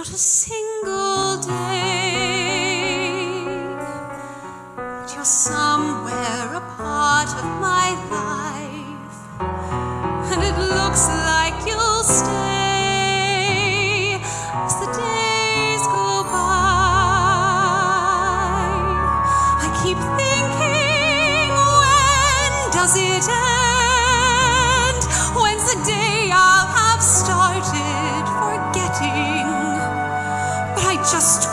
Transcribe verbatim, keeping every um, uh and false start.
not a single day. But you're somewhere a part of my life, and it looks like you'll stay as the days go by. I keep thinking, when does it end? When's the day I'll have started forgetting? But I just